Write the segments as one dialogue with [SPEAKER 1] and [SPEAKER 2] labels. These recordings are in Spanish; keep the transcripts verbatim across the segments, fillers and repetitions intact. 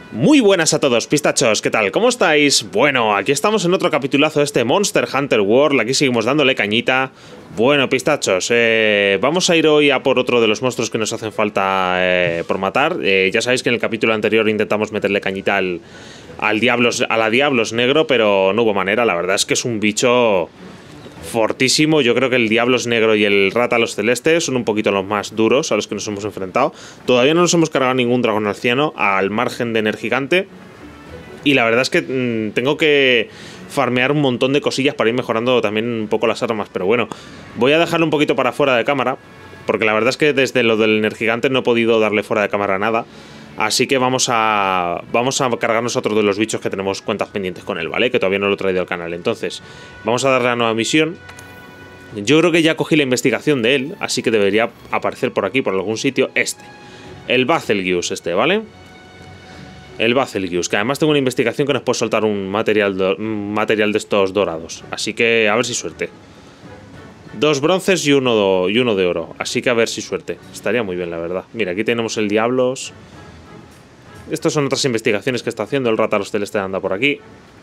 [SPEAKER 1] Muy buenas a todos, pistachos, ¿qué tal? ¿Cómo estáis? Bueno, aquí estamos en otro capitulazo de este Monster Hunter World, aquí seguimos dándole cañita. Bueno, pistachos, eh, vamos a ir hoy a por otro de los monstruos que nos hacen falta eh, por matar. Eh, ya sabéis que en el capítulo anterior intentamos meterle cañita al, al Diablos, a la Diablos Negro, pero no hubo manera, la verdad es que es un bicho fortísimo. Yo creo que el Diablos Negro y el Rátalos Celeste son un poquito los más duros a los que nos hemos enfrentado. Todavía no nos hemos cargado ningún dragón anciano al margen de Energigante. Y la verdad es que mmm, tengo que farmear un montón de cosillas para ir mejorando también un poco las armas. Pero bueno, voy a dejarlo un poquito para fuera de cámara, porque la verdad es que desde lo del Energigante no he podido darle fuera de cámara nada. Así que vamos a vamos a cargarnos otro de los bichos que tenemos cuentas pendientes con él, ¿vale? Que todavía no lo he traído al canal. Entonces, vamos a darle a la nueva misión. Yo creo que ya cogí la investigación de él, así que debería aparecer por aquí, por algún sitio, este. El Bazelgeuse este, ¿vale? El Bazelgeuse, que además tengo una investigación que nos puede soltar un material, do, un material de estos dorados. Así que a ver si suerte. Dos bronces y uno, y uno de oro. Así que a ver si suerte. Estaría muy bien, la verdad. Mira, aquí tenemos el Diablos. Estas son otras investigaciones que está haciendo. El Rátalos Celeste anda por aquí.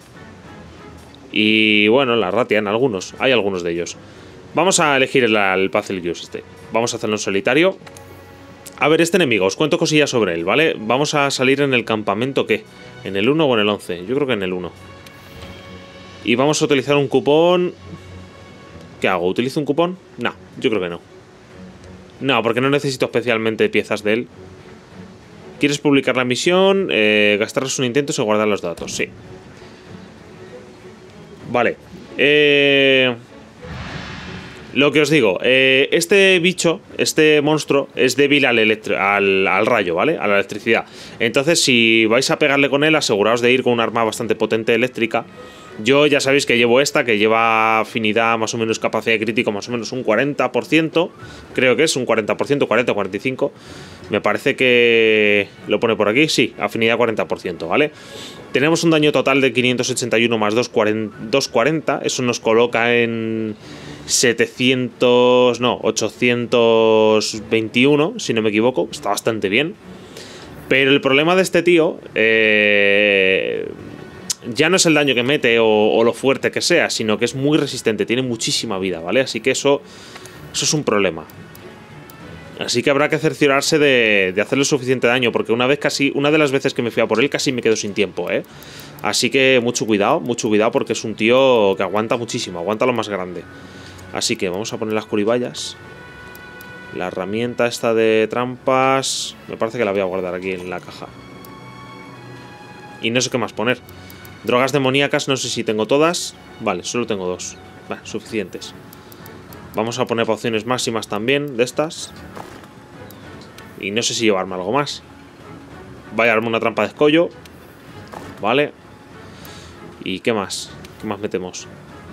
[SPEAKER 1] Y bueno, la Ratia en algunos. Hay algunos de ellos. Vamos a elegir el, el Bazelgeuse este. Vamos a hacerlo en solitario. A ver, este enemigo, os cuento cosillas sobre él, ¿vale? Vamos a salir en el campamento, ¿qué? ¿En el uno o en el once? Yo creo que en el uno. Y vamos a utilizar un cupón. ¿Qué hago? ¿Utilizo un cupón? No, yo creo que no. No, porque no necesito especialmente piezas de él. ¿Quieres publicar la misión? Eh, gastarás un intento sin guardar los datos, sí. Vale. Eh... Lo que os digo, eh, este bicho, este monstruo, es débil al, al, al rayo, ¿vale? A la electricidad. Entonces, si vais a pegarle con él, aseguraos de ir con un arma bastante potente eléctrica. Yo ya sabéis que llevo esta, que lleva afinidad más o menos, capacidad de crítico más o menos un cuarenta por ciento. Creo que es un cuarenta por ciento, cuarenta o cuarenta y cinco. Me parece que lo pone por aquí, sí, afinidad cuarenta por ciento, ¿vale? Tenemos un daño total de quinientos ochenta y uno más doscientos cuarenta. Eso nos coloca en setecientos, no, ochocientos veintiuno, si no me equivoco. Está bastante bien. Pero el problema de este tío eh, ya no es el daño que mete o, o lo fuerte que sea, sino que es muy resistente, tiene muchísima vida, ¿vale? Así que eso, eso es un problema. Así que habrá que cerciorarse de, de hacerle suficiente daño, porque una vez casi, una de las veces que me fui a por él casi me quedo sin tiempo, ¿eh? Así que mucho cuidado, mucho cuidado, porque es un tío que aguanta muchísimo, aguanta lo más grande. Así que vamos a poner las curiballas. La herramienta esta de trampas, me parece que la voy a guardar aquí en la caja. Y no sé qué más poner. Drogas demoníacas, no sé si tengo todas. Vale, solo tengo dos. Vale, suficientes. Vamos a poner pociones máximas también de estas. Y no sé si llevarme algo más. Voy a darme una trampa de escollo. Vale. ¿Y qué más? ¿Qué más metemos?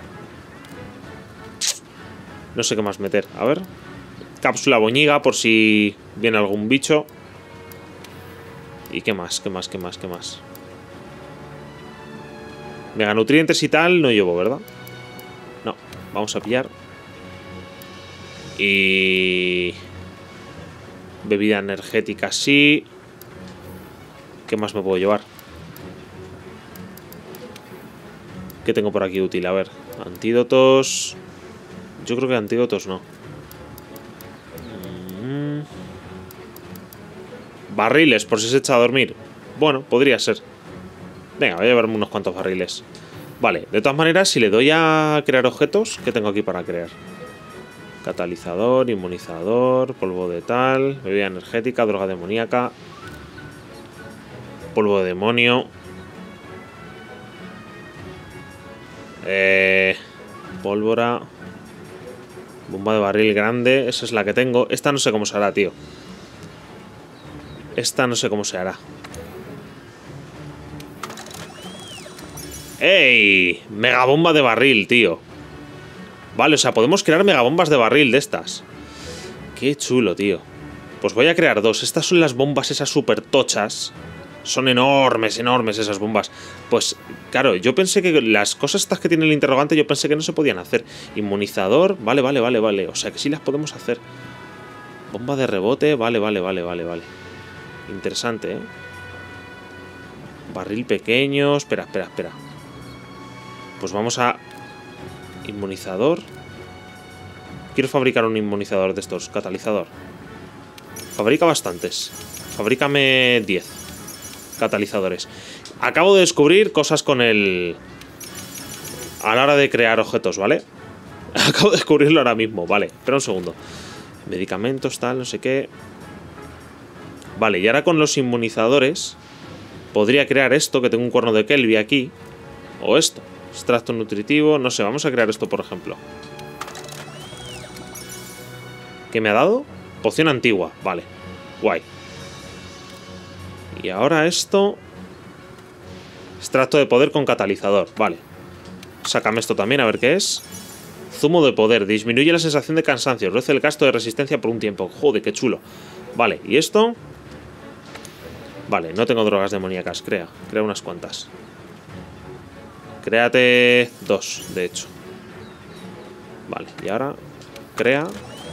[SPEAKER 1] No sé qué más meter. A ver. Cápsula boñiga por si viene algún bicho. ¿Y qué más? ¿Qué más? ¿Qué más? ¿Qué más? Meganutrientes y tal no llevo, ¿verdad? No. Vamos a pillar. Y... bebida energética sí. ¿Qué más me puedo llevar? ¿Qué tengo por aquí útil? A ver. Antídotos. Yo creo que antídotos no. Mm. Barriles, por si se echa a dormir. Bueno, podría ser. Venga, voy a llevarme unos cuantos barriles. Vale, de todas maneras, si le doy a crear objetos, ¿qué tengo aquí para crear? Catalizador, inmunizador, polvo de tal, bebida energética, droga demoníaca, polvo de demonio, eh, pólvora, bomba de barril grande, esa es la que tengo. Esta no sé cómo se hará, tío. Esta no sé cómo se hará. ¡Ey! Megabomba de barril, tío. Vale, o sea, podemos crear megabombas de barril de estas. Qué chulo, tío. Pues voy a crear dos. Estas son las bombas esas súper tochas. Son enormes, enormes esas bombas. Pues, claro, yo pensé que las cosas estas que tiene el interrogante, yo pensé que no se podían hacer. Inmunizador, vale, vale, vale, vale. O sea, que sí las podemos hacer. Bomba de rebote, vale, vale, vale, vale, vale. Interesante, ¿eh? Barril pequeño. Espera, espera, espera. Pues vamos a... Inmunizador. Quiero fabricar un inmunizador de estos. Catalizador. Fabrica bastantes. Fabrícame diez catalizadores. Acabo de descubrir cosas con el... A la hora de crear objetos, ¿vale? Acabo de descubrirlo ahora mismo, vale. Espera un segundo. Medicamentos, tal, no sé qué. Vale, y ahora con los inmunizadores podría crear esto, que tengo un cuerno de Kelvin aquí. O esto. Extracto nutritivo, no sé, vamos a crear esto, por ejemplo. ¿Qué me ha dado? Poción antigua, vale. Guay. Y ahora esto... Extracto de poder con catalizador, vale. Sácame esto también, a ver qué es. Zumo de poder, disminuye la sensación de cansancio, reduce el gasto de resistencia por un tiempo. Joder, qué chulo. Vale, ¿y esto? Vale, no tengo drogas demoníacas, crea. Crea unas cuantas. Créate dos, de hecho. Vale, y ahora crea.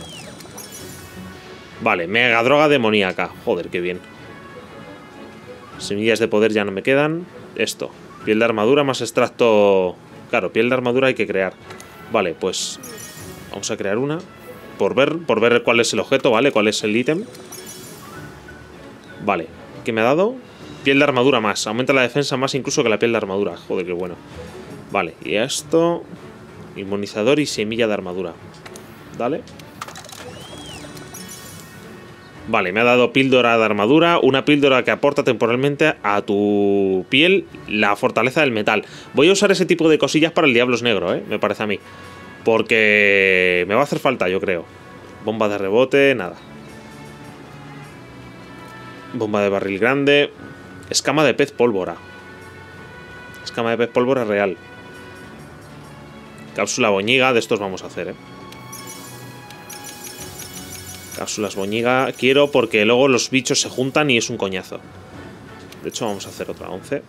[SPEAKER 1] Vale, mega droga demoníaca. Joder, qué bien. Semillas de poder ya no me quedan. Esto, piel de armadura más extracto. Claro, piel de armadura hay que crear. Vale, pues vamos a crear una. Por ver, por ver cuál es el objeto, ¿vale? Cuál es el ítem. Vale, ¿qué me ha dado? Piel de armadura más, aumenta la defensa más incluso que la piel de armadura. Joder, qué bueno. Vale, y esto... Inmunizador y semilla de armadura. Dale. Vale, me ha dado píldora de armadura. Una píldora que aporta temporalmente a tu piel la fortaleza del metal. Voy a usar ese tipo de cosillas para el Diablos Negro, ¿eh? Me parece a mí. Porque me va a hacer falta, yo creo. Bomba de rebote, nada. Bomba de barril grande. Escama de pez pólvora. Escama de pez pólvora real. Cápsula boñiga, de estos vamos a hacer, ¿eh? Cápsulas boñiga. Quiero porque luego los bichos se juntan y es un coñazo. De hecho vamos a hacer otra, once.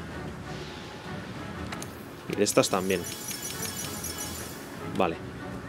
[SPEAKER 1] Y de estas también. Vale.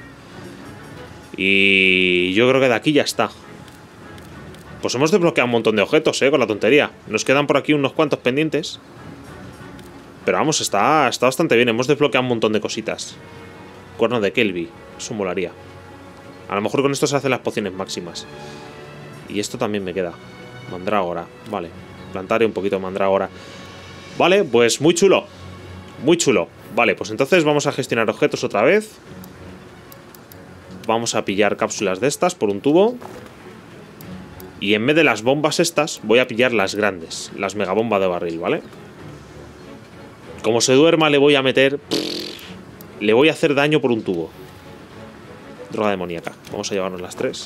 [SPEAKER 1] Y yo creo que de aquí ya está. Pues hemos desbloqueado un montón de objetos, eh, con la tontería. Nos quedan por aquí unos cuantos pendientes. Pero vamos, está, está bastante bien. Hemos desbloqueado un montón de cositas. Cuerno de Kelvin. Eso molaría. A lo mejor con esto se hacen las pociones máximas. Y esto también me queda. Mandrágora. Vale. Plantaré un poquito de mandrágora. Vale, pues muy chulo. Muy chulo. Vale, pues entonces vamos a gestionar objetos otra vez. Vamos a pillar cápsulas de estas por un tubo. Y en vez de las bombas estas, voy a pillar las grandes. Las megabombas de barril, ¿vale? Como se duerma le voy a meter... Le voy a hacer daño por un tubo. Droga demoníaca. Vamos a llevarnos las tres.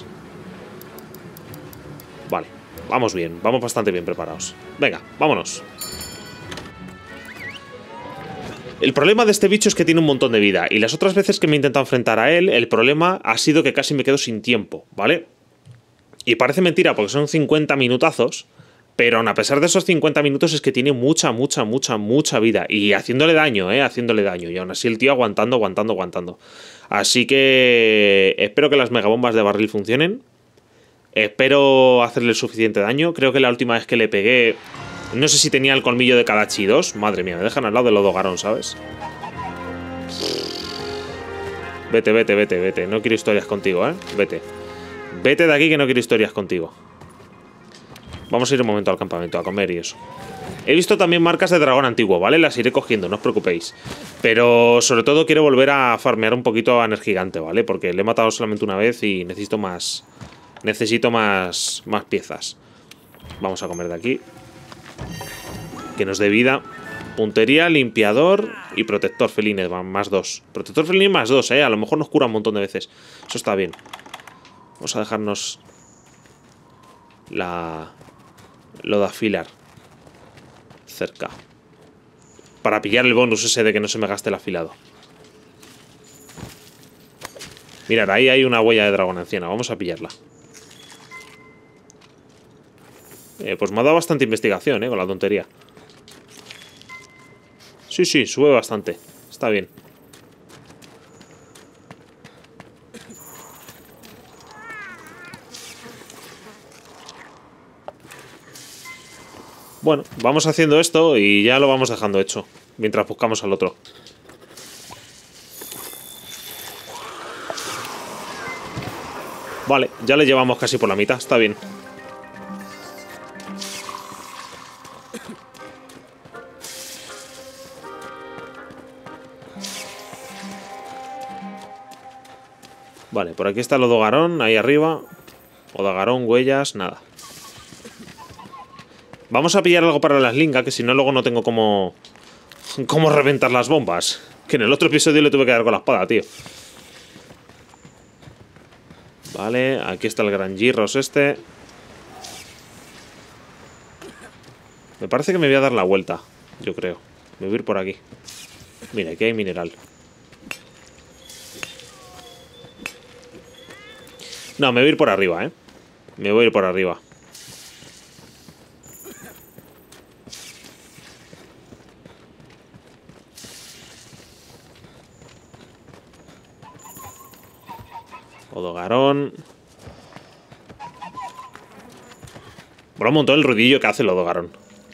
[SPEAKER 1] Vale, vamos bien. Vamos bastante bien preparados. Venga, vámonos. El problema de este bicho es que tiene un montón de vida. Y las otras veces que me he intentado enfrentar a él, el problema ha sido que casi me quedo sin tiempo, ¿vale? Y parece mentira porque son cincuenta minutazos. Pero aun a pesar de esos cincuenta minutos es que tiene mucha, mucha, mucha, mucha vida. Y haciéndole daño, ¿eh? Haciéndole daño. Y aún así el tío aguantando, aguantando, aguantando. Así que espero que las megabombas de barril funcionen. Espero hacerle suficiente daño. Creo que la última vez que le pegué... No sé si tenía el colmillo de Kadachi dos. Madre mía, me dejan al lado del Odogarón, ¿sabes? Vete, vete, vete, vete. No quiero historias contigo, ¿eh? Vete. Vete de aquí que no quiero historias contigo. Vamos a ir un momento al campamento a comer y eso. He visto también marcas de dragón antiguo, ¿vale? Las iré cogiendo, no os preocupéis. Pero sobre todo quiero volver a farmear un poquito a Energigante, ¿vale? Porque le he matado solamente una vez y necesito más... Necesito más, más piezas. Vamos a comer de aquí. Que nos dé vida. Puntería, limpiador y protector felines, más dos. Protector felines más dos, ¿eh? A lo mejor nos cura un montón de veces. Eso está bien. Vamos a dejarnos... La... Lo de afilar. Cerca. Para pillar el bonus ese de que no se me gaste el afilado. Mirad, ahí hay una huella de dragón anciana. Vamos a pillarla. Eh, pues me ha dado bastante investigación, eh, con la tontería. Sí, sí, sube bastante. Está bien. Bueno, vamos haciendo esto y ya lo vamos dejando hecho. Mientras buscamos al otro. Vale, ya le llevamos casi por la mitad, está bien. Vale, por aquí está el Odogarón, ahí arriba. Odogarón, huellas, nada. Vamos a pillar algo para las lingas, que si no luego no tengo cómo... cómo reventar las bombas. Que en el otro episodio le tuve que dar con la espada, tío. Vale, aquí está el gran Gyros este. Me parece que me voy a dar la vuelta, yo creo. Me voy a ir por aquí. Mira, aquí hay mineral. No, me voy a ir por arriba, ¿eh? Me voy a ir por arriba. Odogarón. Mola un montón el ruidillo que hace el Odogarón.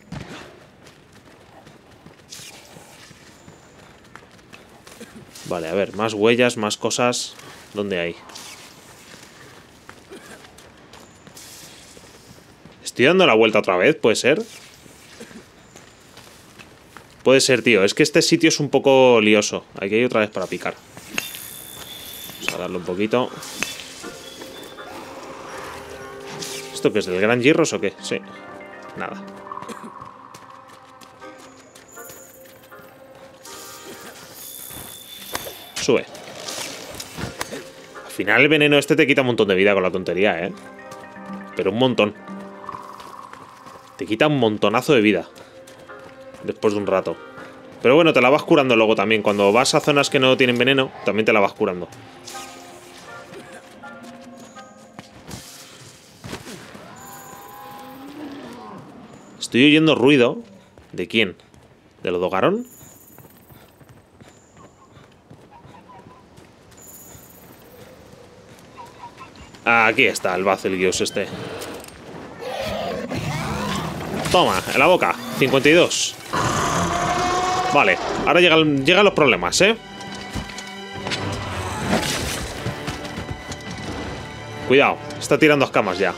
[SPEAKER 1] Vale, a ver, más huellas, más cosas. ¿Dónde hay? Estoy dando la vuelta otra vez, ¿puede ser? Puede ser, tío. Es que este sitio es un poco lioso. Aquí hay otra vez para picar. Vamos a darle un poquito. ¿Esto qué es? ¿Del gran Gyros o qué? Sí. Nada. Sube. Al final el veneno este te quita un montón de vida con la tontería, ¿eh? Pero un montón. Te quita un montonazo de vida. Después de un rato. Pero bueno, te la vas curando luego también. Cuando vas a zonas que no tienen veneno, también te la vas curando. Estoy oyendo ruido. ¿De quién? ¿Del Odogarón? Aquí está el Bazelgeuse este. Toma, en la boca. cincuenta y dos. Vale, ahora llegan, llegan los problemas, ¿eh? Cuidado, está tirando escamas ya.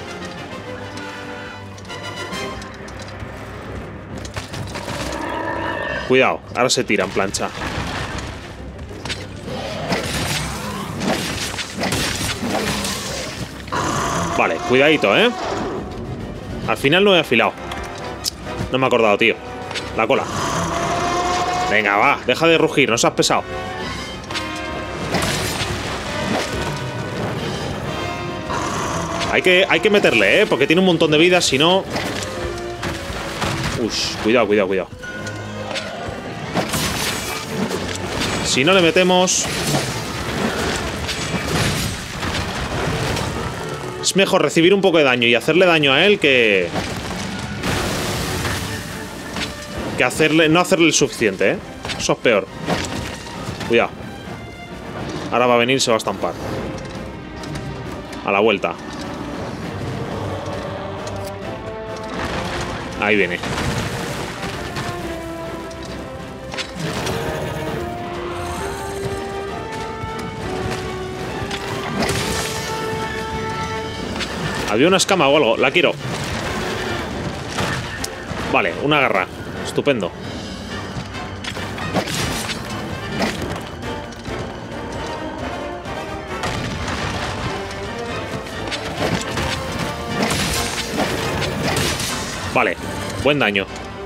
[SPEAKER 1] Cuidado, ahora se tira en plancha. Vale, cuidadito, ¿eh? Al final no he afilado. No me he acordado, tío. La cola. Venga, va, deja de rugir, no seas pesado. Hay que, hay que meterle, ¿eh? Porque tiene un montón de vidas, si no... Ush, cuidado, cuidado, cuidado. Si no le metemos... Es mejor recibir un poco de daño y hacerle daño a él que... Que hacerle... no hacerle el suficiente, ¿eh? Eso es peor. Cuidado. Ahora va a venir y se va a estampar. A la vuelta. Ahí viene. Había una escama o algo, la quiero. Vale, una garra. Estupendo. Vale, buen daño.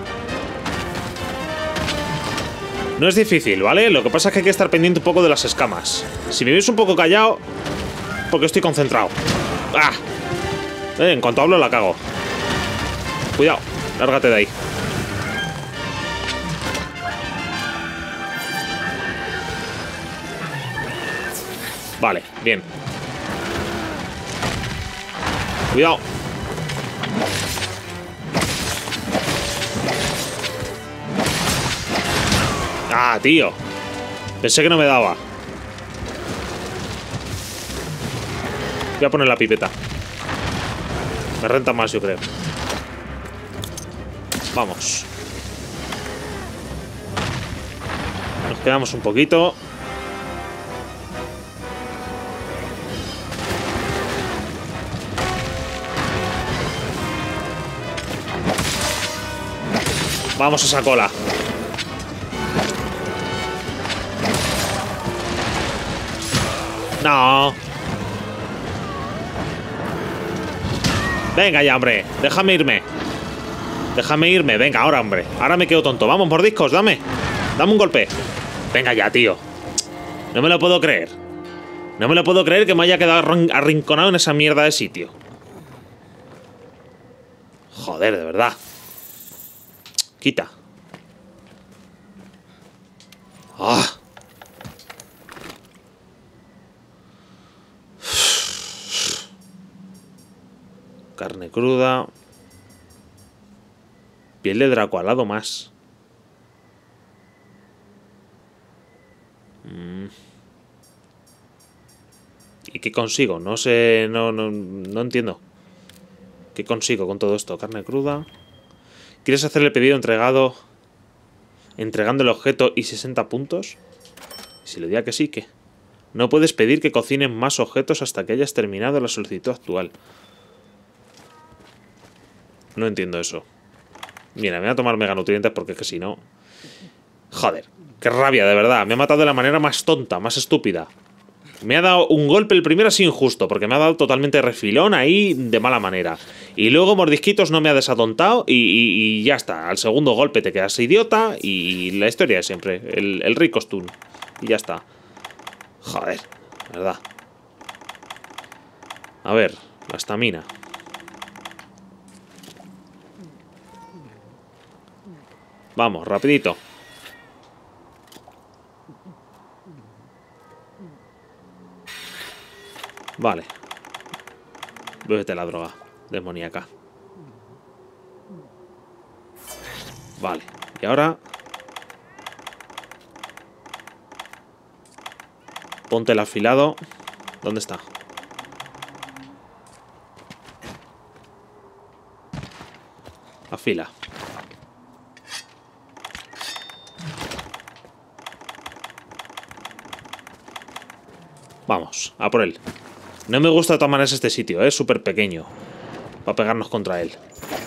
[SPEAKER 1] No es difícil, ¿vale? Lo que pasa es que hay que estar pendiente un poco de las escamas. Si me veis un poco callado, porque estoy concentrado. ¡Ah! Eh, en cuanto hablo la cago. Cuidado, lárgate de ahí. Vale, bien. Cuidado. Ah, tío. Pensé que no me daba. Voy a poner la pipeta. Me renta más, yo creo. Vamos. Nos quedamos un poquito. Vamos a esa cola. No. Venga ya, hombre. Déjame irme. Déjame irme. Venga, ahora, hombre. Ahora me quedo tonto. Vamos, mordiscos, dame. Dame un golpe. Venga ya, tío. No me lo puedo creer. No me lo puedo creer que me haya quedado arrinconado en esa mierda de sitio. Joder, de verdad. Quita. Ah. Carne cruda. Piel de Draco alado más. Mm. ¿Y qué consigo? No sé, no, no, no entiendo. ¿Qué consigo con todo esto? Carne cruda. ¿Quieres hacer el pedido entregado entregando el objeto y sesenta puntos? Si le diría que sí, ¿qué? No puedes pedir que cocinen más objetos hasta que hayas terminado la solicitud actual. No entiendo eso. Mira, me voy a tomar meganutrientes porque es que si no... Joder, qué rabia, de verdad. Me ha matado de la manera más tonta, más estúpida. Me ha dado un golpe el primero así injusto, porque me ha dado totalmente refilón ahí de mala manera. Y luego mordisquitos no me ha desatontado y, y, y ya está. Al segundo golpe te quedas idiota y la historia es siempre. El, el rico stun. Y ya está. Joder, verdad. A ver, la estamina. Vamos, rapidito. Vale. Bébete la droga demoníaca. Vale. Y ahora... ponte el afilado. ¿Dónde está? Afila. Vamos, a por él. No me gusta de todas maneras este sitio, es súper pequeño para pegarnos contra él.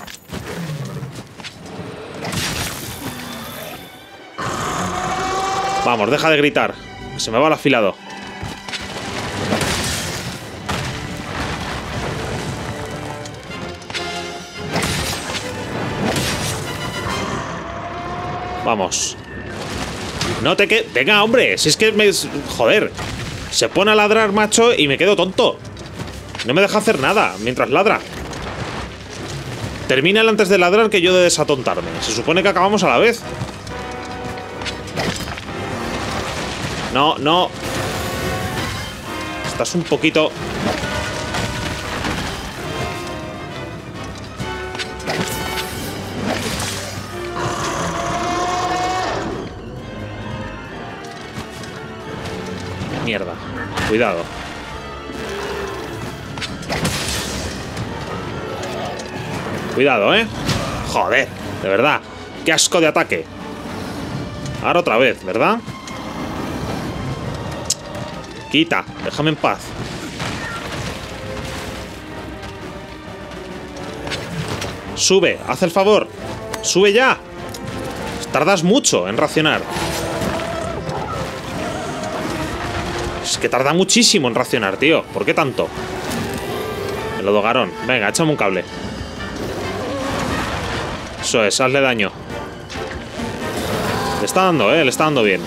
[SPEAKER 1] Vamos, deja de gritar. Se me va el afilado. Vamos. No te que... Venga, hombre, si es que me... Joder. Se pone a ladrar, macho, y me quedo tonto. No me deja hacer nada mientras ladra. Termina él antes de ladrar que yo de desatontarme. Se supone que acabamos a la vez. No, no. Estás un poquito... Mierda. Cuidado. Cuidado, ¿eh? Joder, de verdad. Qué asco de ataque. Ahora otra vez, ¿verdad? Quita, déjame en paz. Sube, haz el favor. Sube ya. Tardas mucho en racionar. Es que tarda muchísimo en racionar, tío. ¿Por qué tanto? El odogarón. Venga, échame un cable. Eso es, hazle daño. Le está dando, eh, le está dando bien.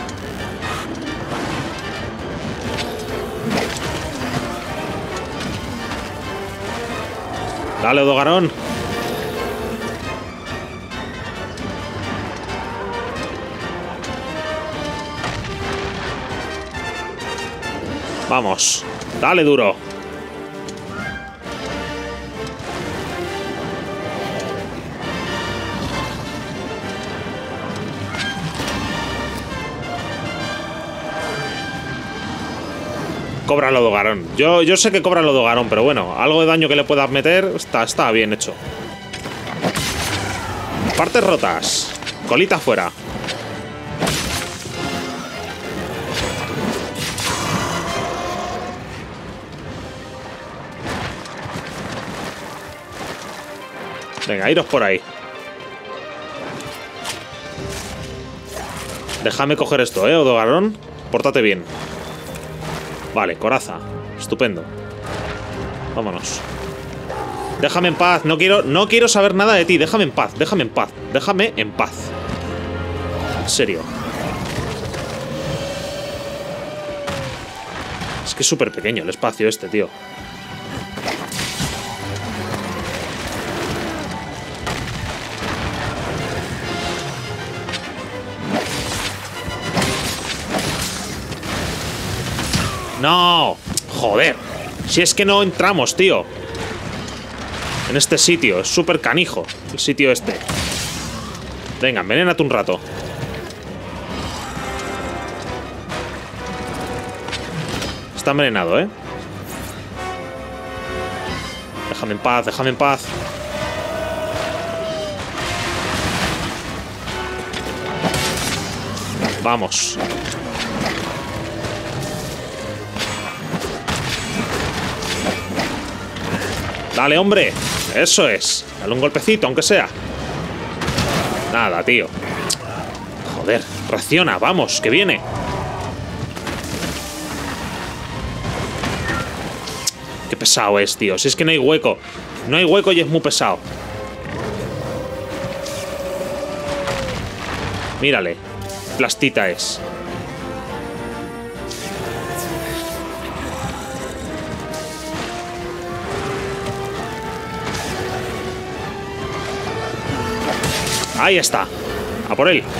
[SPEAKER 1] Dale, odogarón. Vamos, dale duro. Cobra el odogarón. Yo, yo sé que cobra el odogarón, pero bueno, algo de daño que le puedas meter está, está bien hecho. Partes rotas. Colita fuera. Venga, iros por ahí. Déjame coger esto, ¿eh, Odogarón? Pórtate bien. Vale, coraza. Estupendo. Vámonos. Déjame en paz. No quiero, no quiero saber nada de ti. Déjame en paz. Déjame en paz. Déjame en paz. En serio. Es que es súper pequeño el espacio este, tío. ¡No! ¡Joder! Si es que no entramos, tío. En este sitio. Es súper canijo el sitio este. Venga, envenénate un rato. Está envenenado, ¿eh? Déjame en paz, déjame en paz. Vamos. Dale, hombre. Eso es. Dale un golpecito, aunque sea. Nada, tío. Joder, reacciona, vamos, que viene. Qué pesado es, tío. Si es que no hay hueco. No hay hueco y es muy pesado. Mírale. Plastita es. Ahí está. A por él.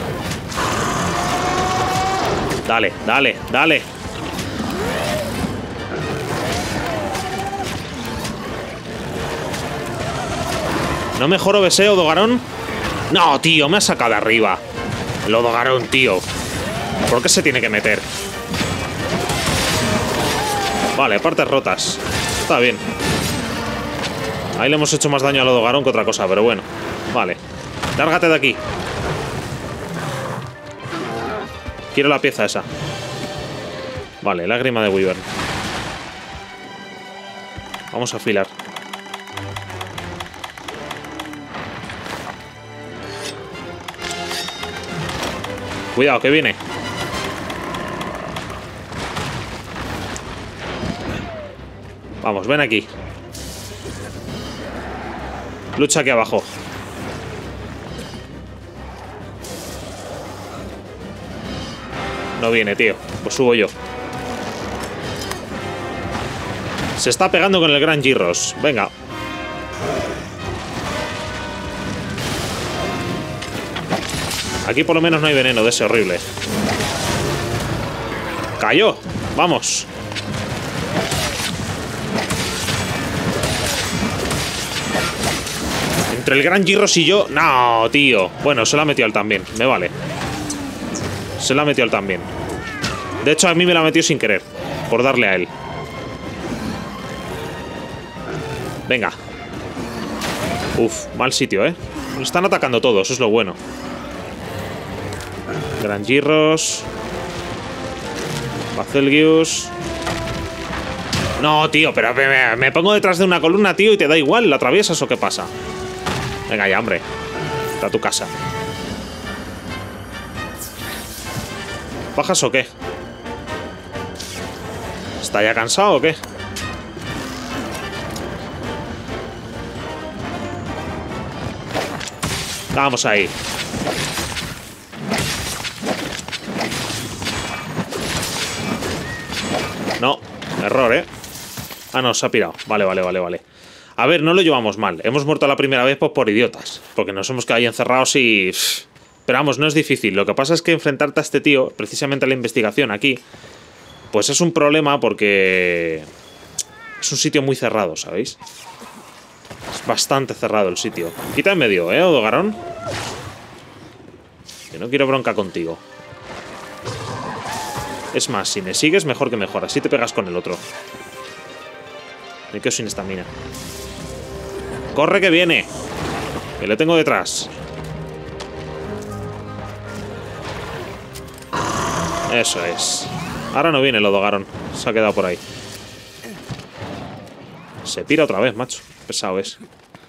[SPEAKER 1] Dale, dale, dale. ¿No mejoro beseo, Odogarón? No, tío, me ha sacado de arriba. El Odogarón, tío. ¿Por qué se tiene que meter? Vale, partes rotas. Está bien. Ahí le hemos hecho más daño al Odogarón que otra cosa, pero bueno. Vale. Lárgate de aquí. Quiero la pieza esa. Vale, lágrima de Wyvern. Vamos a afilar. Cuidado, que viene. Vamos, ven aquí. Lucha aquí abajo. No viene, tío. Pues subo yo. Se está pegando con el Gran Girros. Venga. Aquí por lo menos no hay veneno de ese horrible. Cayó. Vamos. Entre el Gran Girros y yo... No, tío. Bueno, se la ha metido él también. Me vale. Se la ha metido él también. De hecho, a mí me la ha metido sin querer. Por darle a él. Venga. Uf, mal sitio, ¿eh? Nos están atacando todos, eso es lo bueno. Gran Girros. Bazelgius. No, tío, pero me, me pongo detrás de una columna, tío, y te da igual. ¿La atraviesas o qué pasa? Venga ya, hombre. Está a tu casa. ¿Bajas o qué? ¿Está ya cansado o qué? Vamos ahí. No, error, ¿eh? Ah, no, se ha pirado. Vale, vale, vale, vale. A ver, no lo llevamos mal. Hemos muerto la primera vez pues, por idiotas. Porque nos hemos quedado ahí encerrados y... Pero vamos, no es difícil. Lo que pasa es que enfrentarte a este tío, precisamente a la investigación aquí, pues es un problema porque... Es un sitio muy cerrado, ¿sabéis? Es bastante cerrado el sitio. Quita en medio, ¿eh, Odogarón? Que no quiero bronca contigo. Es más, si me sigues, mejor que mejor. Así te pegas con el otro. Me quedo sin estamina. ¡Corre que viene! Que le tengo detrás. Eso es. Ahora no viene el Odogaron. Se ha quedado por ahí. Se pira otra vez, macho. Pesado es.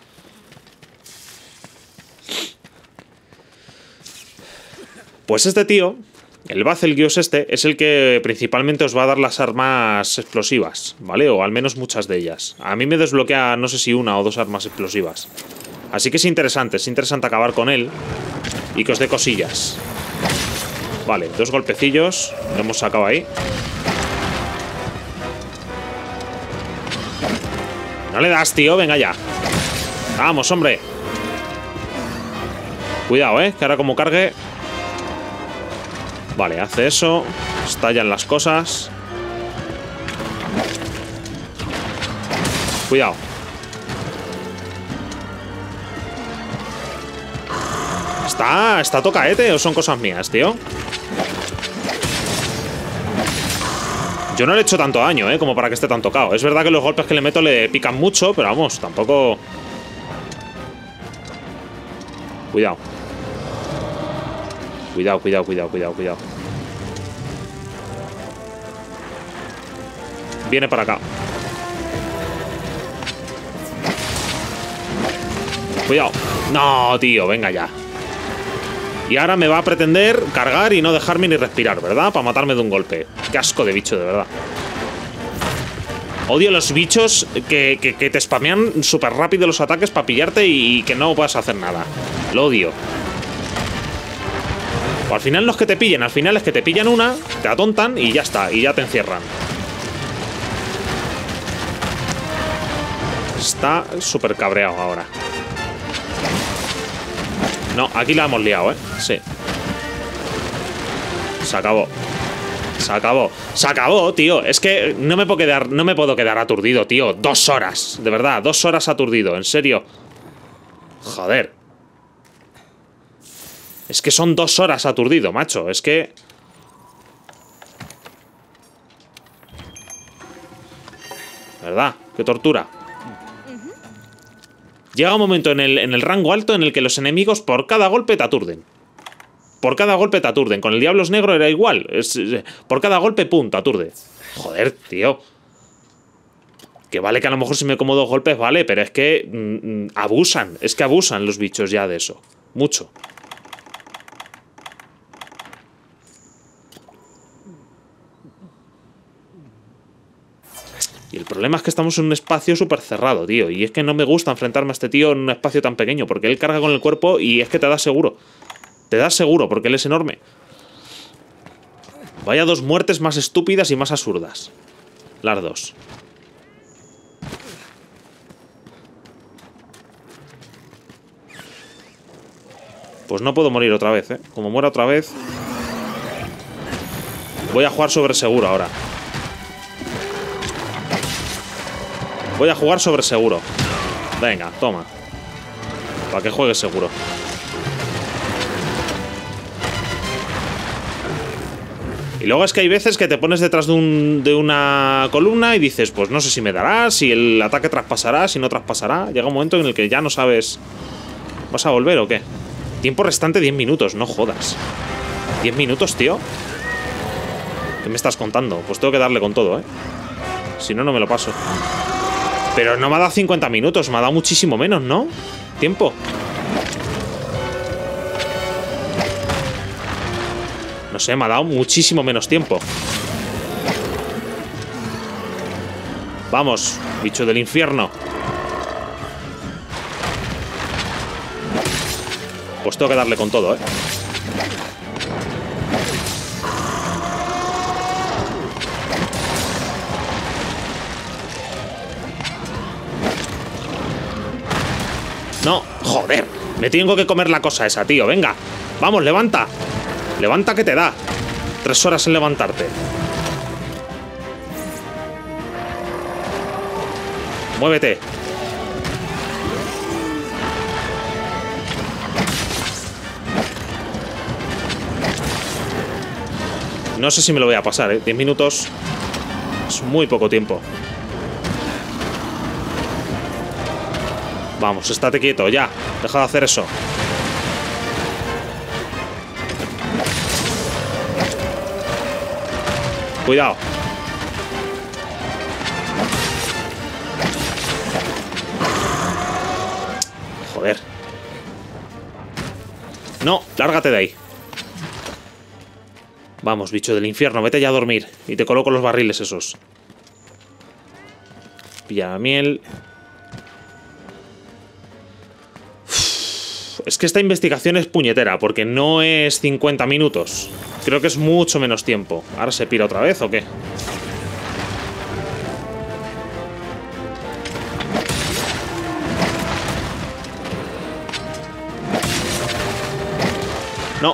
[SPEAKER 1] Pues este tío, el Bazelgeuse este, es el que principalmente os va a dar las armas explosivas, ¿vale? O al menos muchas de ellas. A mí me desbloquea, no sé si una o dos armas explosivas. Así que es interesante, es interesante acabar con él y que os dé cosillas. Vale, dos golpecillos. Lo hemos sacado ahí. No le das, tío, venga ya. Vamos, hombre. Cuidado, eh, que ahora como cargue. Vale, hace eso. Estallan las cosas. Cuidado. Está, está tocaete o son cosas mías, tío. Yo no le he hecho tanto daño, eh, como para que esté tan tocado. Es verdad que los golpes que le meto le pican mucho, pero vamos, tampoco... Cuidado. Cuidado, cuidado, cuidado, cuidado, cuidado. Viene para acá. Cuidado. No, tío, venga ya. Y ahora me va a pretender cargar y no dejarme ni respirar, ¿verdad? Para matarme de un golpe. Qué asco de bicho, de verdad. Odio los bichos que, que, que te spamean súper rápido los ataques para pillarte y, y que no puedas hacer nada. Lo odio. O al final no es que te pillen, al final es que te pillan una, te atontan y ya está, y ya te encierran. Está súper cabreado ahora. No, aquí la hemos liado, ¿eh? Sí. Se acabó. Se acabó. Se acabó, tío. Es que no me puedo quedar, no me puedo quedar aturdido, tío. Dos horas. De verdad, dos horas aturdido. En serio. Joder. Es que son dos horas aturdido, macho. Es que... ¿Verdad? Qué tortura. Llega un momento en el, en el rango alto en el que los enemigos por cada golpe te aturden. Por cada golpe te aturden. Con el Diablos Negro era igual. Es, es, por cada golpe, pum, te aturde. Joder, tío. Que vale que a lo mejor si me como dos golpes, vale, pero es que mm, abusan. Es que abusan los bichos ya de eso. Mucho. Y el problema es que estamos en un espacio súper cerrado, tío. Y es que no me gusta enfrentarme a este tío en un espacio tan pequeño. Porque él carga con el cuerpo y es que te da seguro. Te da seguro porque él es enorme. Vaya dos muertes más estúpidas y más absurdas. Las dos. Pues no puedo morir otra vez, ¿eh? Como muera otra vez... Voy a jugar sobre seguro ahora. Voy a jugar sobre seguro. Venga, toma. Para que juegues seguro. Y luego es que hay veces que te pones detrás de, un, de una columna y dices, pues no sé si me dará, si el ataque traspasará, si no traspasará. Llega un momento en el que ya no sabes... ¿Vas a volver o qué? Tiempo restante diez minutos, no jodas. ¿diez minutos, tío? ¿Qué me estás contando? Pues tengo que darle con todo, ¿eh? Si no, no me lo paso. Pero no me ha dado cincuenta minutos, me ha dado muchísimo menos, ¿no? Tiempo. No sé, me ha dado muchísimo menos tiempo. Vamos, bicho del infierno. Pues tengo que darle con todo, ¿eh? No, joder. Me tengo que comer la cosa esa, tío. Venga, vamos, levanta. Levanta que te da. Tres horas en levantarte. Muévete. No sé si me lo voy a pasar, ¿eh? diez minutos es muy poco tiempo. Vamos, estate quieto, ya. Deja de hacer eso. Cuidado. Joder. No, lárgate de ahí. Vamos, bicho del infierno, vete ya a dormir. Y te coloco los barriles esos. Pilla la miel. Uf, es que esta investigación es puñetera, porque no es cincuenta minutos. Creo que es mucho menos tiempo. ¿Ahora se pira otra vez o qué? No.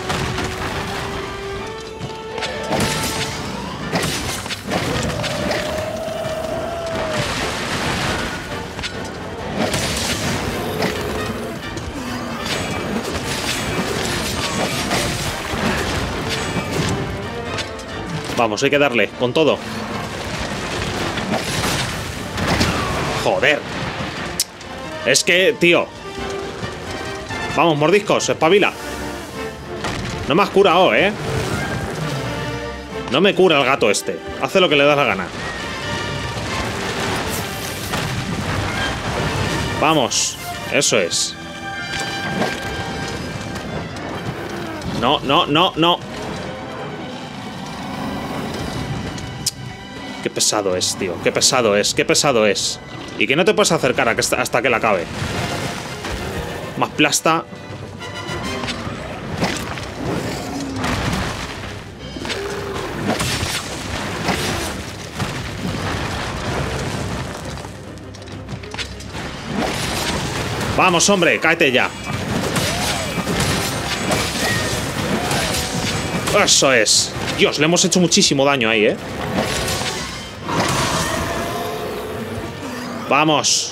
[SPEAKER 1] Vamos, hay que darle, con todo. Joder. Es que, tío. Vamos, mordiscos, espabila. No me has curado, ¿eh? No me cura el gato este. Hace lo que le da la gana. Vamos. Eso es. No, no, no, no. Qué pesado es, tío. Qué pesado es, qué pesado es. Y que no te puedes acercar hasta que la acabe. Más plasta. Vamos, hombre, cáete ya. Eso es. Dios, le hemos hecho muchísimo daño ahí, ¿eh? Vamos.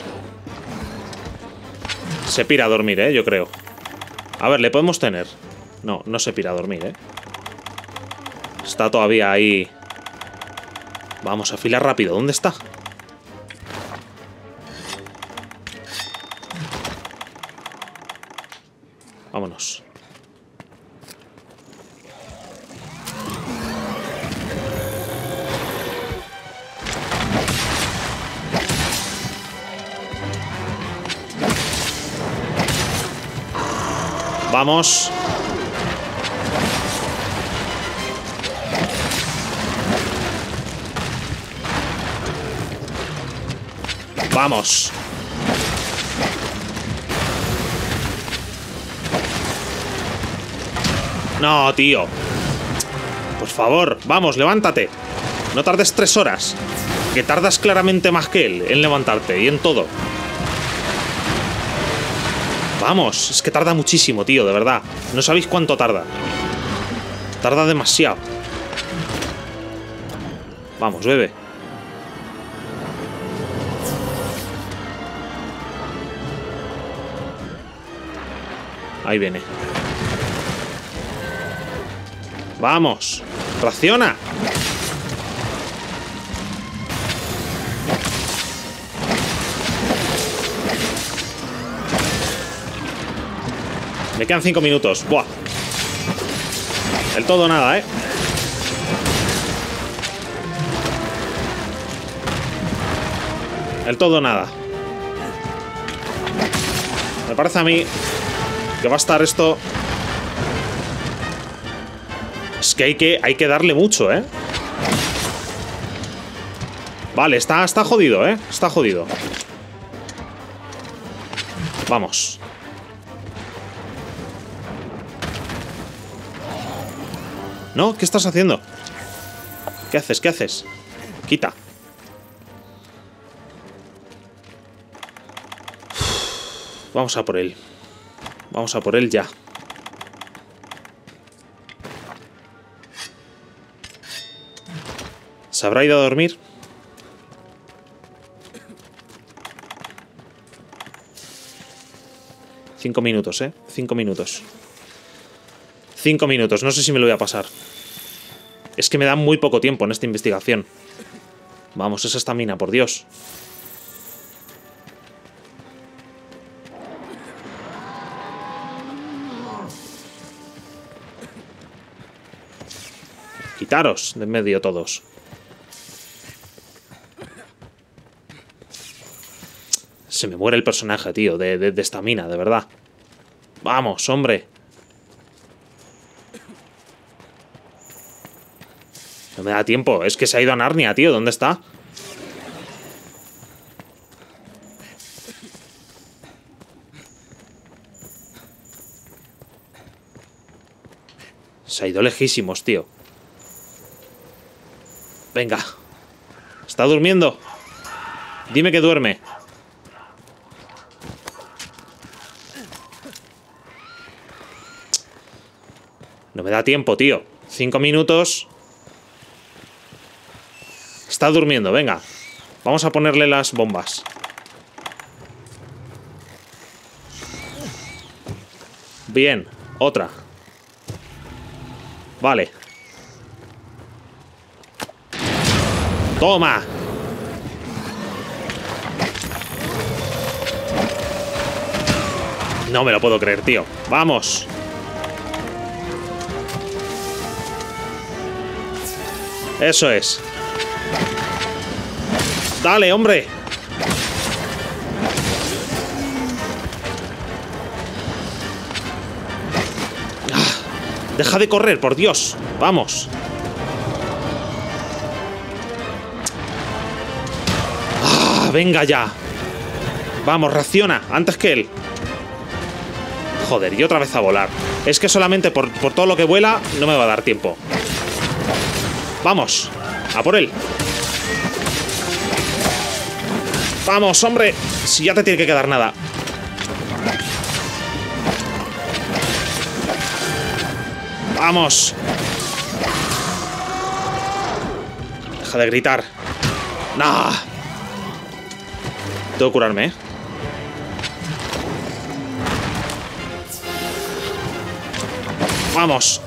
[SPEAKER 1] Se pira a dormir, ¿eh? Yo creo. A ver, ¿le podemos tener? No, no se pira a dormir, ¿eh? Está todavía ahí. Vamos, afila rápido. ¿Dónde está? Vámonos. Vamos. Vamos. No, tío. Por favor, vamos, levántate. No tardes tres horas. Que tardas claramente más que él en levantarte y en todo. Vamos, es que tarda muchísimo, tío, de verdad. No sabéis cuánto tarda. Tarda demasiado. Vamos, bebe. Ahí viene. Vamos, raciona. Me quedan cinco minutos. Buah. El todo nada, ¿eh? El todo nada. Me parece a mí que va a estar esto... Es que hay que, hay que darle mucho, ¿eh? Vale, está, está jodido, ¿eh? Está jodido. Vamos. ¿No? ¿Qué estás haciendo? ¿Qué haces? ¿Qué haces? Quita. Uf, vamos a por él. Vamos a por él ya. ¿Se habrá ido a dormir? Cinco minutos, ¿eh? Cinco minutos. Cinco minutos. No sé si me lo voy a pasar. Es que me da muy poco tiempo en esta investigación. Vamos, esa estamina, por Dios. Quitaros de en medio todos. Se me muere el personaje, tío, de, de, de estamina, de verdad. Vamos, hombre. No me da tiempo. Es que se ha ido a Narnia, tío. ¿Dónde está? Se ha ido lejísimos, tío. Venga. ¿Está durmiendo? Dime que duerme. No me da tiempo, tío. Cinco minutos. Está durmiendo, venga. Vamos a ponerle las bombas. Bien, otra. Vale. ¡Toma! No me lo puedo creer, tío. ¡Vamos! Eso es. ¡Dale, hombre! ¡Ah! ¡Deja de correr, por Dios! ¡Vamos! ¡Ah! ¡Venga ya! Vamos, reacciona, antes que él. Joder, y otra vez a volar. Es que solamente por, por todo lo que vuela no me va a dar tiempo. Vamos, a por él. Vamos, hombre. Si ya te tiene que quedar nada. Vamos. Deja de gritar. Nah. Tengo que curarme, ¿eh? Vamos.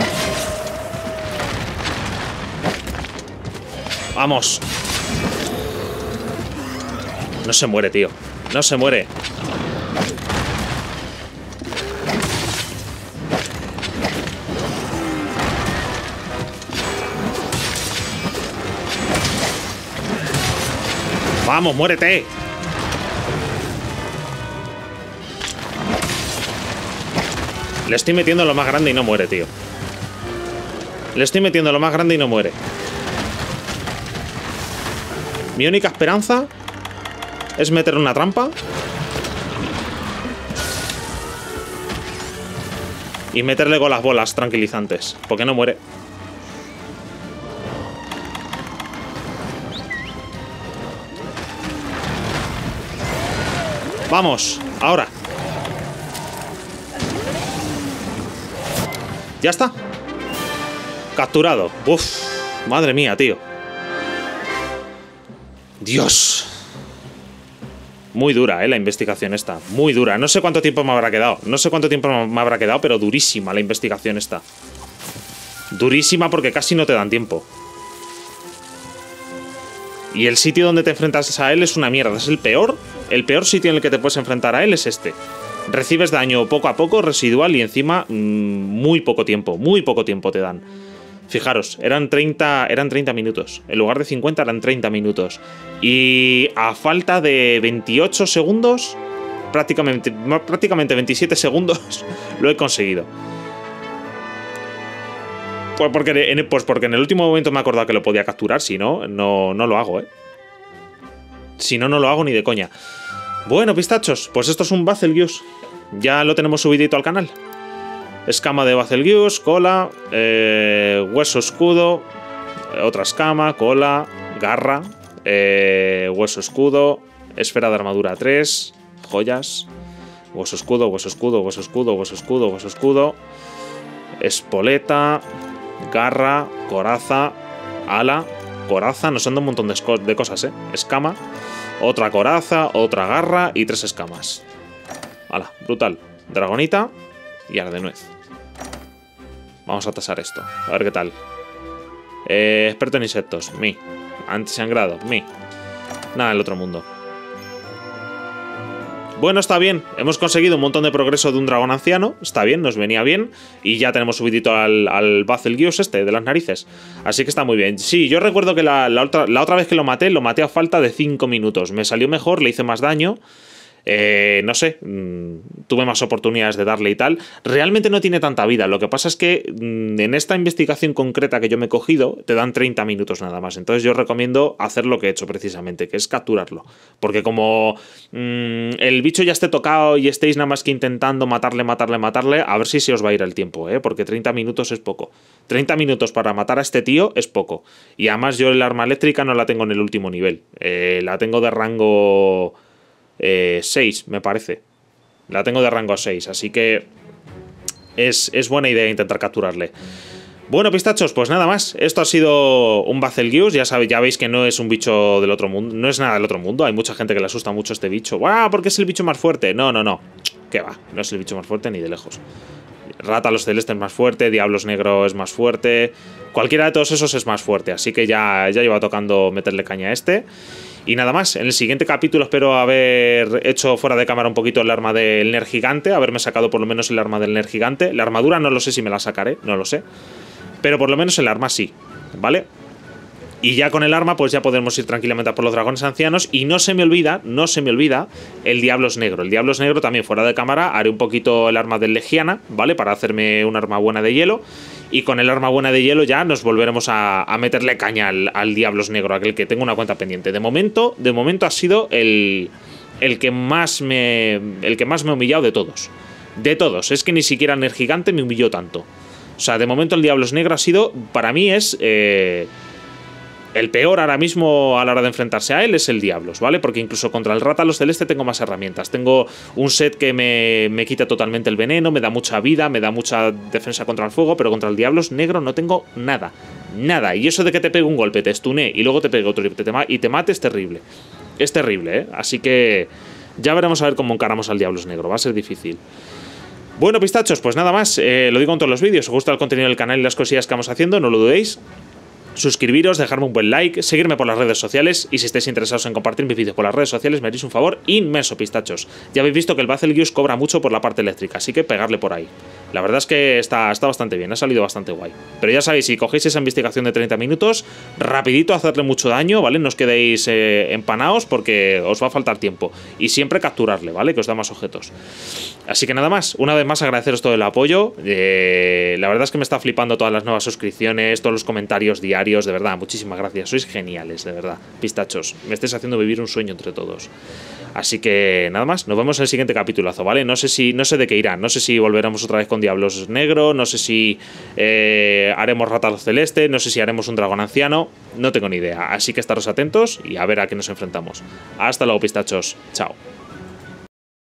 [SPEAKER 1] Vamos. No se muere, tío. No se muere. Vamos, muérete. Le estoy metiendo lo más grande y no muere, tío. Le estoy metiendo lo más grande y no muere. Mi única esperanza es meter una trampa y meterle con las bolas tranquilizantes, porque no muere. Vamos, ahora. Ya está. Capturado. Uf, madre mía, tío. Dios. Muy dura, eh, la investigación esta. Muy dura. No sé cuánto tiempo me habrá quedado. No sé cuánto tiempo me habrá quedado, pero durísima la investigación esta. Durísima porque casi no te dan tiempo. Y el sitio donde te enfrentas a él es una mierda. Es el peor. El peor sitio en el que te puedes enfrentar a él es este. Recibes daño poco a poco, residual, y encima mmm, muy poco tiempo. Muy poco tiempo te dan. Fijaros, eran treinta, eran treinta minutos. En lugar de cincuenta eran treinta minutos. Y a falta de veintiocho segundos, prácticamente, prácticamente veintisiete segundos, lo he conseguido. Pues porque, en, pues porque en el último momento me he acordado que lo podía capturar. Si no, no, no lo hago, ¿eh? Si no, no lo hago ni de coña. Bueno, pistachos, pues esto es un Betelgeuse. Ya lo tenemos subidito al canal. Escama de Betelgeuse, cola, eh, hueso escudo, otra escama, cola, garra, eh, hueso escudo, esfera de armadura tres, joyas, hueso escudo, hueso escudo, hueso escudo, hueso escudo, hueso escudo, espoleta, garra, coraza, ala, coraza, nos anda un montón de, de cosas, ¿eh? Escama, otra coraza, otra garra y tres escamas. Ala, brutal. Dragonita y ardenuez. Vamos a tasar esto, a ver qué tal. Eh, experto en insectos, mi. Antisangrado, mi. Nada del otro mundo. Bueno, está bien. Hemos conseguido un montón de progreso de un dragón anciano. Está bien, nos venía bien. Y ya tenemos subidito al, al Bazelgeuse este, de las narices. Así que está muy bien. Sí, yo recuerdo que la, la, otra, la otra vez que lo maté, lo maté a falta de cinco minutos. Me salió mejor, le hice más daño. Eh, no sé, mmm, tuve más oportunidades de darle y tal. Realmente no tiene tanta vida. Lo que pasa es que mmm, en esta investigación concreta que yo me he cogido, te dan treinta minutos nada más. Entonces yo recomiendo hacer lo que he hecho precisamente, que es capturarlo. Porque como mmm, el bicho ya esté tocado y estéis nada más que intentando matarle, matarle, matarle, a ver si se os va a ir el tiempo, ¿eh? Porque treinta minutos es poco. treinta minutos para matar a este tío es poco. Y además yo el arma eléctrica no la tengo en el último nivel. Eh, la tengo de rango... Eh, seis, me parece. La tengo de rango seis, así que es, es buena idea intentar capturarle. Bueno, pistachos, pues nada más. Esto ha sido un Bazelgeuse. Ya sabéis, ya veis que no es un bicho del otro mundo. No es nada del otro mundo. Hay mucha gente que le asusta mucho este bicho. ¡Guau! Porque es el bicho más fuerte. No, no, no. ¿Qué va? No es el bicho más fuerte ni de lejos. Rátalos celeste es más fuerte, Diablos negro es más fuerte. Cualquiera de todos esos es más fuerte. Así que ya, ya lleva tocando meterle caña a este. Y nada más, en el siguiente capítulo espero haber hecho fuera de cámara un poquito el arma del Nergigante, haberme sacado por lo menos el arma del Nergigante. La armadura no lo sé si me la sacaré, no lo sé. Pero por lo menos el arma sí, ¿vale? Y ya con el arma pues ya podemos ir tranquilamente a por los dragones ancianos. Y no se me olvida, no se me olvida el Diablos negro. El Diablos negro también fuera de cámara haré un poquito el arma del Legiana, ¿vale? Para hacerme un arma buena de hielo. Y con el arma buena de hielo ya nos volveremos a, a meterle caña al, al Diablos negro, aquel que tengo una cuenta pendiente. De momento, de momento ha sido el, el que más me el que más me ha humillado de todos. De todos. Es que ni siquiera el Nergigante me humilló tanto. O sea, de momento el Diablos negro ha sido, para mí es... Eh, el peor ahora mismo a la hora de enfrentarse a él es el Diablos, ¿vale? Porque incluso contra el Rátalos celeste tengo más herramientas. Tengo un set que me, me quita totalmente el veneno, me da mucha vida, me da mucha defensa contra el fuego, pero contra el Diablos negro no tengo nada. Nada. Y eso de que te pegue un golpe, te stune y luego te pegue otro y te, y te mate es terrible. Es terrible, ¿eh? Así que ya veremos a ver cómo encaramos al Diablos negro. Va a ser difícil. Bueno, pistachos, pues nada más. Eh, lo digo en todos los vídeos. Si os gusta el contenido del canal y las cosillas que vamos haciendo, no lo dudéis. Suscribiros, dejarme un buen like, seguirme por las redes sociales y si estáis interesados en compartir mis vídeos por las redes sociales me haréis un favor inmenso, pistachos. Ya habéis visto que el Bazelgeuse cobra mucho por la parte eléctrica, así que pegarle por ahí. La verdad es que está, está bastante bien, ha salido bastante guay. Pero ya sabéis, si cogéis esa investigación de treinta minutos, rapidito hacerle mucho daño, ¿vale? No os quedéis eh, empanaos porque os va a faltar tiempo. Y siempre capturarle, ¿vale? Que os da más objetos. Así que nada más, una vez más agradeceros todo el apoyo. Eh, la verdad es que me está flipando todas las nuevas suscripciones, todos los comentarios diarios. De verdad, muchísimas gracias, sois geniales, de verdad, pistachos, me estáis haciendo vivir un sueño entre todos. Así que nada más, nos vemos en el siguiente capitulazo, ¿vale? No sé si, no sé de qué irá, no sé si volveremos otra vez con Diablos negro, no sé si eh, haremos Rátalos celeste, no sé si haremos un dragón anciano, no tengo ni idea, así que estaros atentos y a ver a qué nos enfrentamos. Hasta luego, pistachos, chao.